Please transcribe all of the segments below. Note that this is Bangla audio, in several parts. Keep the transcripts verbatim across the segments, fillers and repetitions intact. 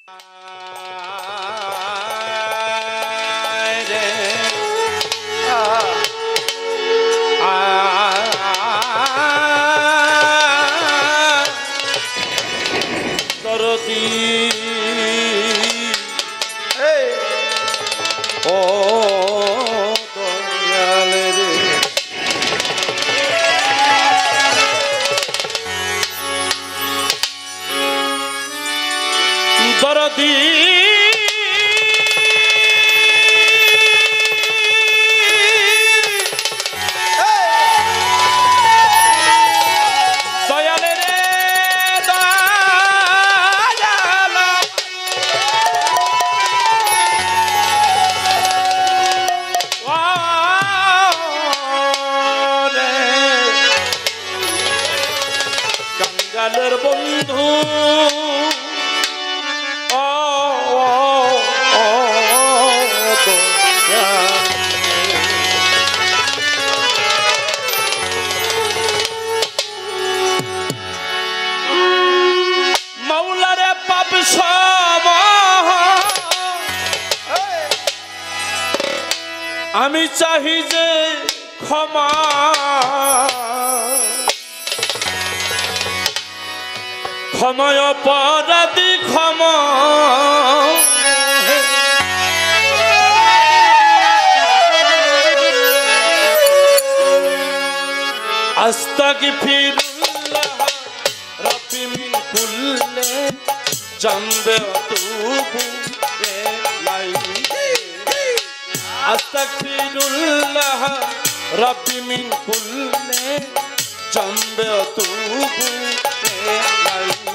বন্ধু মাওলারে পাপ সব আমি চাহি যে ক্ষমা ক্ষময় অপরাধী ক্ষমা আস্তাগফিরুল্লাহ রাব্বি মিন কুল্লি জামবে তুবু ইলাইহি আস্তাগফিরুল্লাহ রাব্বি মিন কুল্লি জামবে তুবু ইলাইহি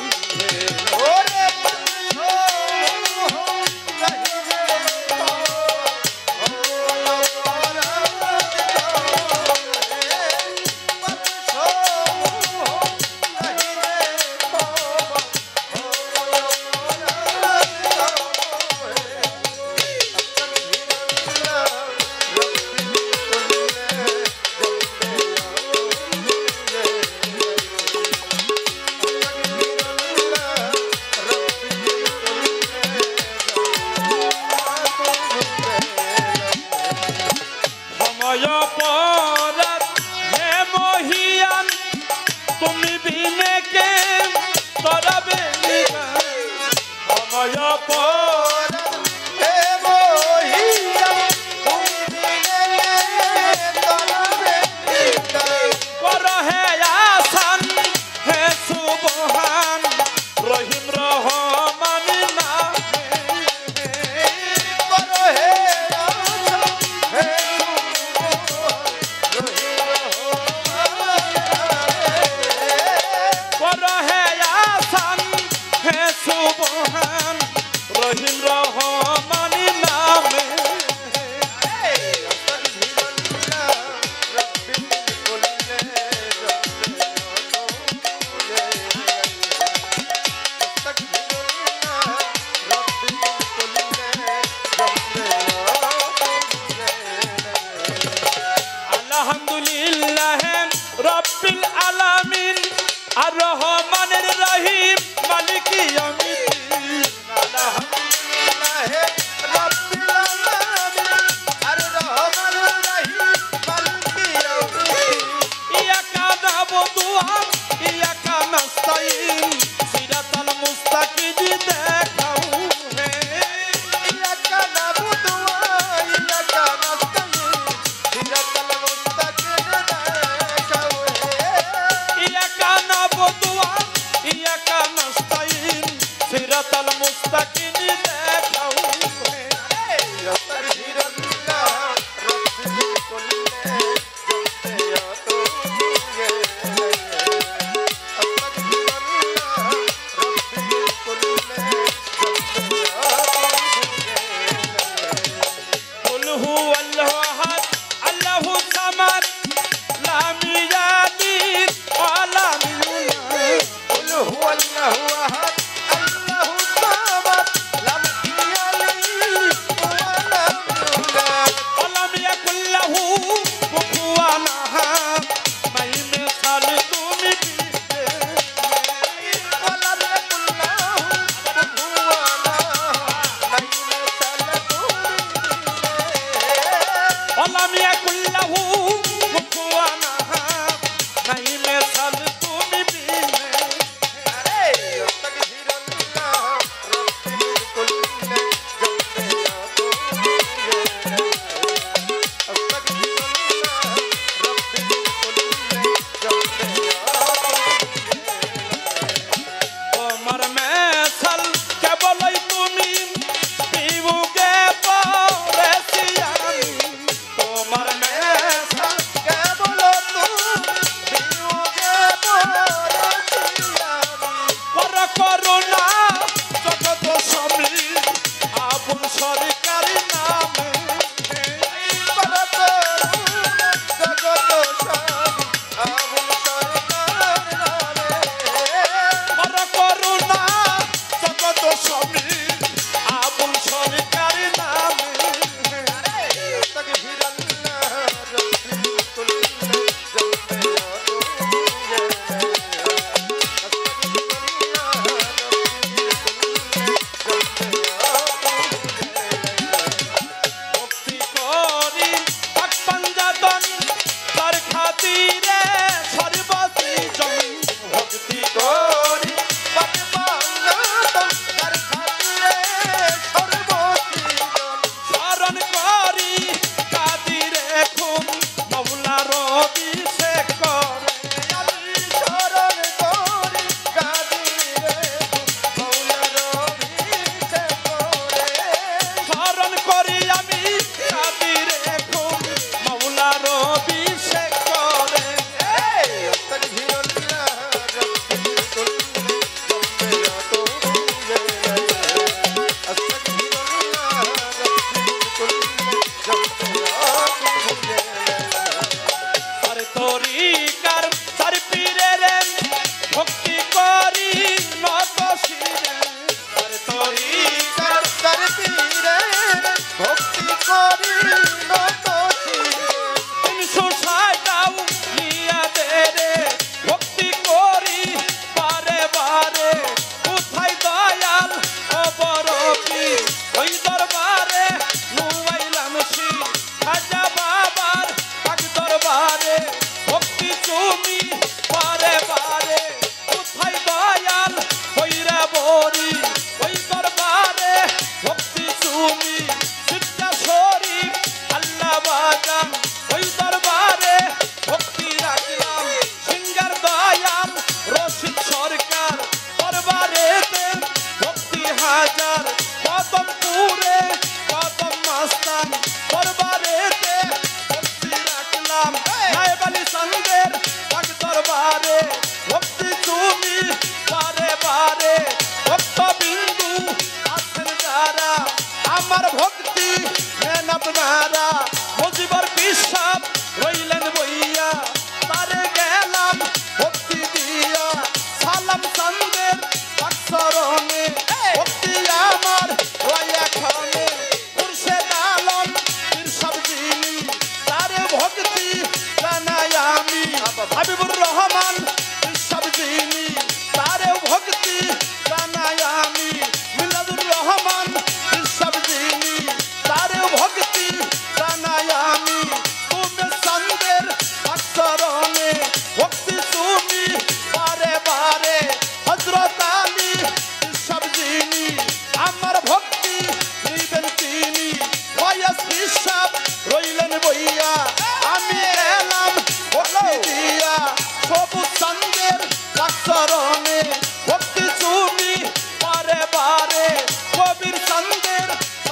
চরণে ভক্তি চুমি বারে বারে কবির চন্দের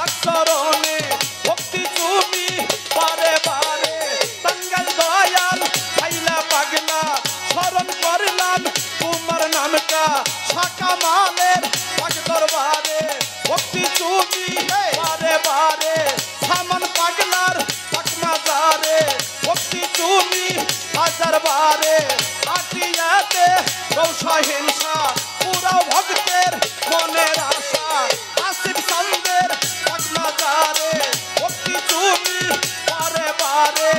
চরণে ভক্তি চুমি বারে বারে টাঙ্গাইল দয়াল খাইলা পাগলা স্মরণ করলাম তোমার নামটা শাখা মালের পাক দরবারে ভক্তি চুমি বারে বারে সামান পাগলার পাক মাজারে ভক্তি চুমি হাজার বারে আটিয়াতে রৌসা হিংসা পুরা ভক্তের মনের আশা আসিফ চন্দের পাক মাজারে ভক্তি চুমি বারে বারে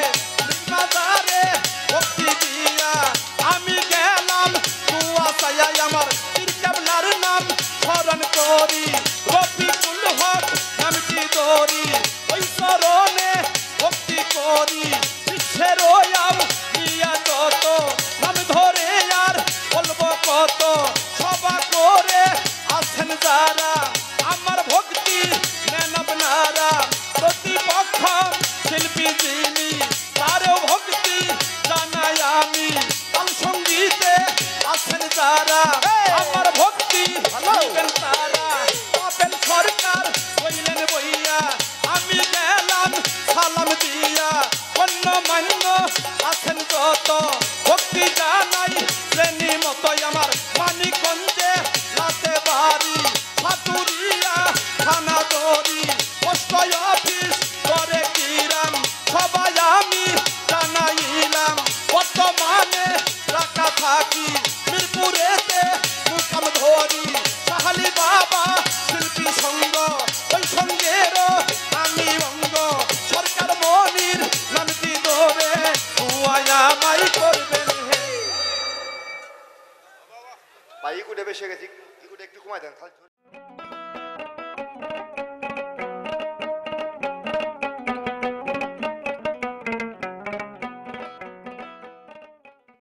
মাজারে ভক্তি দিয়া আমি গেলাম দুয়া চাই আমার পীর কেবলার নাম স্মরণ করি রফিকুল হক নামটি দরি ওই চরণে ভক্তি করি বিশ্বের ওয়াও নিয়া যত নাম ধরে আর বলবো কত সভা করে আছেন যারা আমার ভক্তি নেন আপনারা প্রতিপক্ষ শিল্পী যিনি তারও ভক্তি জানাই আমি তাল সঙ্গীতে আছেন যারা আমার ভক্তি নিবেন তারা পাবেন সরকার হইলেন বইয়া আমি গেলাম সালাম দিয়া অন্য মান্য আছেন যত ভক্তি জানাই শ্রেণী মতো আমার মানিকগঞ্জে রাতে বাড়ি সাতুরিয়া থানা দড়ি পোস্ট অফিস করে কিরাম সবাই আমি জানাইলাম বর্তমানে রাখা থাকি মিরপুরেতে মুকাম ধরি সাহালি বাবা শিল্পী সঙ্গ ওই সঙ্গের আমি অঙ্গ সরকার মনির নামটি ধরে হুয়ায়া মাই করবেন হে ভাই ইকুটে বেশি গেছি ইকুটে একটু কমাই দেন